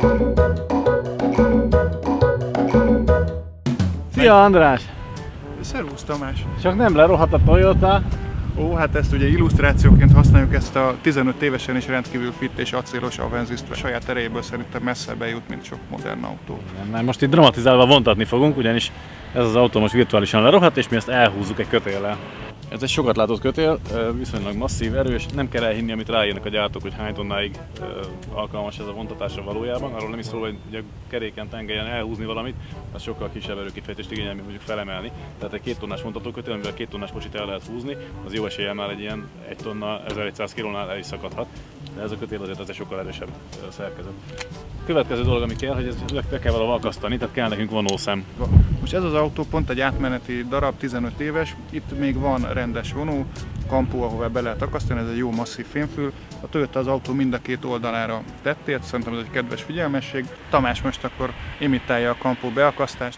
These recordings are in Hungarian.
Szia András! Szervusz Tamás! Csak nem lerohadt a Toyota? Ó, hát ezt ugye illusztrációként használjuk, ezt a 15 évesen is rendkívül fit és acélos Avenzist, a saját erejéből szerintem messzebbre jut, mint sok modern autó. Nem, most itt dramatizálva vontatni fogunk, ugyanis ez az autó most virtuálisan lerohadt, és mi ezt elhúzzuk egy kötéllel. Ez egy sokat látott kötél, viszonylag masszív, erős, nem kell elhinni, amit ráírnak a gyártók, hogy hány tonnáig alkalmas ez a vontatásra valójában. Arról nem is szól, hogy ugye keréken, tengelyen elhúzni valamit, az sokkal kisebb erőkifejtést igényel, mint mondjuk felemelni. Tehát egy 2 tonnás vontatókötél, amivel 2 tonnás kocsit el lehet húzni, az jó eséllyel már egy ilyen 1 tonna 1100 kilónál el is szakadhat. De ez a kötél azért ez egy sokkal erősebb szerkezet. Következő dolog, ami kell, hogy ezt be kell valahol akasztani, tehát kell nekünk vonószem. Most ez az autó pont egy átmeneti darab, 15 éves, itt még van rendes vonó, kampó, ahová be lehet akasztani, ez egy jó masszív fémfül. A Toyota az autó mind a két oldalára tettért, szerintem ez egy kedves figyelmesség. Tamás most akkor imitálja a kampó beakasztást.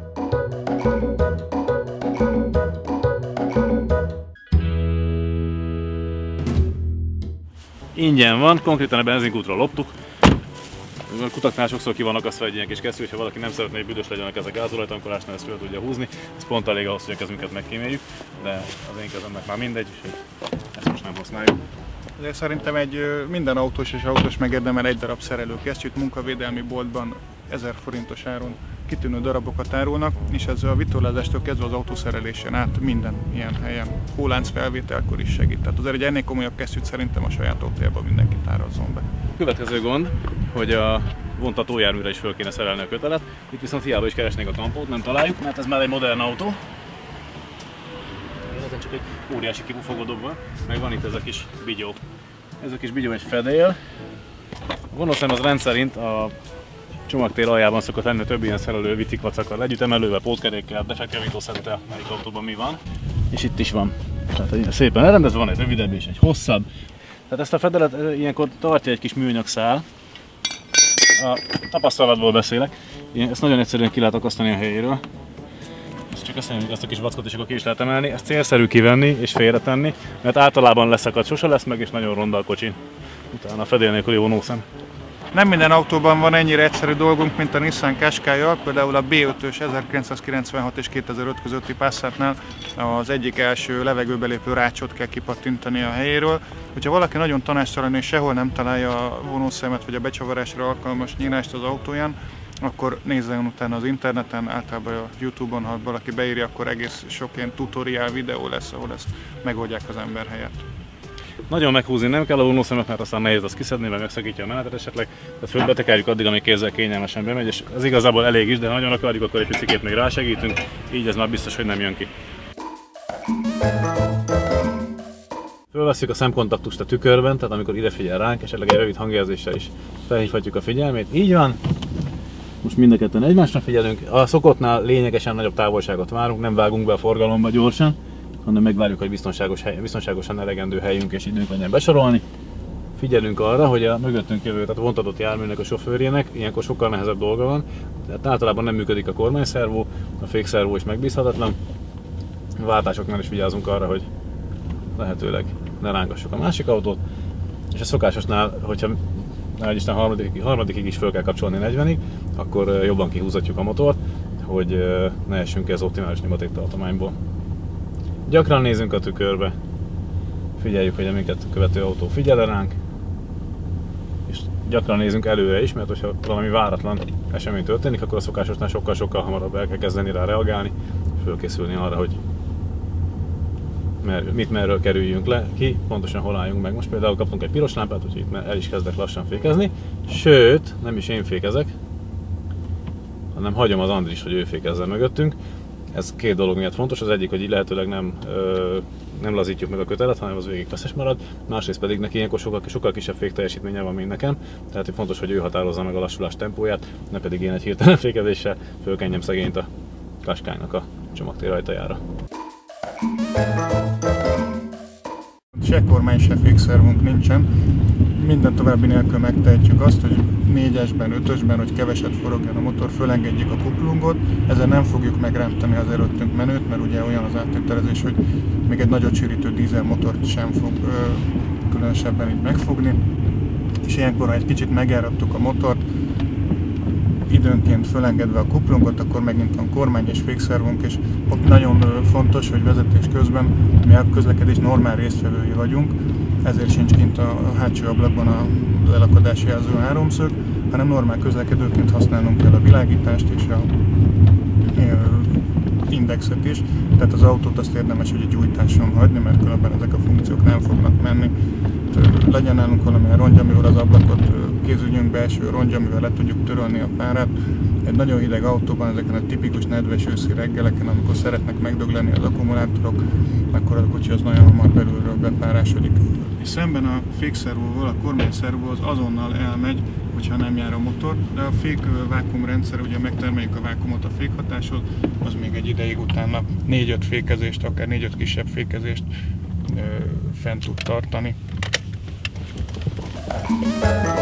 Ingyen van, konkrétan a benzinkútról loptuk. A kutaknál sokszor ki van akasztva egy ilyen kis kesztyű, hogyha valaki nem szeretné, hogy büdös legyenek ezek gázolajtankolásnál, ezt fel tudja húzni. Ez pont elég ahhoz, hogy a kezünket megkíméljük, de az én kezemnek már mindegy, úgyhogy ezt most nem használjuk. De szerintem minden autós és autós megérdemel egy darab szerelőkesztyűt, munkavédelmi boltban 1000 forintos áron kitűnő darabokat árulnak, és ez a vitorlázástól kezdve az autószerelésen át minden ilyen helyen, hólánc felvételkor is segít. Tehát azért egy ennél komolyabb kesztyűt szerintem a saját autójában mindenkit árazzon be. Következő gond, hogy a vontatójárműre is föl kéne szerelni a kötelet. Itt viszont hiába is keresnénk a kampót, nem találjuk, mert ez már egy modern autó. Ez csak egy óriási kipufogó dobva, meg van itt ez a kis bigyó. Ez a kis bigyó egy fedél. A vonószem az rendszerint a csomagtér aljában szokott lenni több ilyen szerelő vitikvacakkal együtt, emelővel, pótkerékkel, defektjavítószerűttel, melyik autóban mi van. És itt is van. Tehát szépen elrendezve, van egy rövidebb és egy hosszabb. Tehát ezt a fedelet ilyenkor tartja egy kis műanyag szál. A tapasztalatból beszélek. Ezt nagyon egyszerűen ki lehet akasztani a helyéről. Ezt csak összenyomjuk ezt a kis vackot, és akkor ki is lehet emelni. Ezt célszerű kivenni és félretenni, mert általában leszakad, sose lesz meg, és nagyon ronda a kocsin. Utána a fedél nélküli vonószem. Nem minden autóban van ennyire egyszerű dolgunk, mint a Nissan Qashqai-jal, például a B5-ös 1996 és 2005 közötti Passatnál az egyik első levegőbelépő rácsot kell kipattintani a helyéről. Hogyha valaki nagyon tanácstalan és sehol nem találja a vonószemet vagy a becsavarásra alkalmas nyílást az autóján, akkor nézzen utána az interneten, általában a YouTube-on, ha valaki beírja, akkor egész sok ilyen tutoriál videó lesz, ahol ezt megoldják az ember helyett. Nagyon meghúzni nem kell a vonószemet, mert aztán nehéz azt kiszedni, meg megszakítja a menetet esetleg. Tehát fölbetekerjük addig, amíg kézzel kényelmesen bemegy, és ez igazából elég is, de ha nagyon akarjuk, akkor egy picikét még rásegítünk, így ez már biztos, hogy nem jön ki. Fölvesszük a szemkontaktust a tükörben, tehát amikor ide figyel ránk, esetleg egy rövid hangjelzéssel is felhívhatjuk a figyelmét. Így van. Most mind a ketten egymásra figyelünk. A szokottnál lényegesen nagyobb távolságot várunk, nem vágunk be a forgalomba gyorsan, hanem megvárjuk, hogy biztonságosan elegendő helyünk és időnk legyen besorolni. Figyelünk arra, hogy a mögöttünk jövő, tehát a vontatott járműnek a sofőrjének ilyenkor sokkal nehezebb dolga van. Tehát általában nem működik a kormányszervó, a fékszervó is megbízhatatlan. A váltásoknál is vigyázunk arra, hogy lehetőleg ne rángassuk a másik autót. És a szokásosnál, hogyha Isten harmadikig is fel kell kapcsolni 40-ig, akkor jobban kihúzatjuk a motort, hogy ne essünk ki az optimális nyomatéktartományból. Gyakran nézünk a tükörbe, figyeljük, hogy a minket követő autó figyel ránk, és gyakran nézünk előre is, mert ha valami váratlan esemény történik, akkor a szokásosnál sokkal hamarabb el kell kezdeni rá reagálni, fölkészülni arra, hogy merről kerüljünk le, ki, pontosan hol álljunk meg. Most például kaptunk egy piros lámpát, úgyhogy itt el is kezdek lassan fékezni, sőt, nem is én fékezek, hanem hagyom az Andris, hogy ő fékezzen mögöttünk. Ez két dolog miatt fontos, az egyik, hogy így lehetőleg nem lazítjuk meg a kötelet, hanem az végig feszes marad, másrészt pedig neki ilyenkor sokkal kisebb fékteljesítménye van, mint nekem, tehát fontos, hogy ő határozza meg a lassulás tempóját, ne pedig én egy hirtelen fékezéssel fölkenjem szegényt a Qashqai-nak a csomagtér ajtajára. Se kormány, se fékszervunk nincsen. Minden további nélkül megtehetjük azt, hogy 4-esben, 5-ösben, hogy keveset forogjon a motor, fölengedjük a kuplungot. Ezzel nem fogjuk megrántani az előttünk menőt, mert ugye olyan az áttételezés, hogy még egy nagyot sűrítő dízelmotort sem fog különösebben így megfogni. És ilyenkor, ha egy kicsit megjárattuk a motort, időnként fölengedve a kuplungot, akkor megint van kormány és fékszervunk, és ott nagyon fontos, hogy vezetés közben mi a közlekedés normál résztvevői vagyunk, ezért sincs kint a hátsó ablakban az elakadási jelző háromszög, hanem normál közlekedőként használnunk kell a világítást és a indexet is, tehát az autót azt érdemes, hogy egy gyújtáson hagyni, mert különben ezek a funkciók nem fognak menni. Legyen nálunk valamilyen rongy, amivel az ablakot kézügyünk belső rongy, amivel le tudjuk törölni a párát. Egy nagyon hideg autóban, ezeken a tipikus nedves őszi reggeleken, amikor szeretnek megdögleni az akkumulátorok, akkor a kocsi az nagyon hamar belülről bepárásodik. És szemben a fékszervóval, a kormányszervó az azonnal elmegy, hogyha nem jár a motor, de a fék vákuumrendszer, ugye megtermeljük a vákuumot a fékhatáshoz, az még egy ideig utána 4-5 fékezést, akár 4-5 kisebb fékezést fent tud tartani.